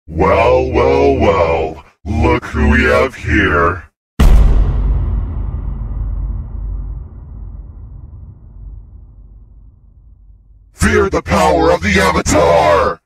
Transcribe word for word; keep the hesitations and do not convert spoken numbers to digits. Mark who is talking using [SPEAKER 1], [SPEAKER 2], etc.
[SPEAKER 1] Well, well, well, look who we have here. Fear the power of the Avatar!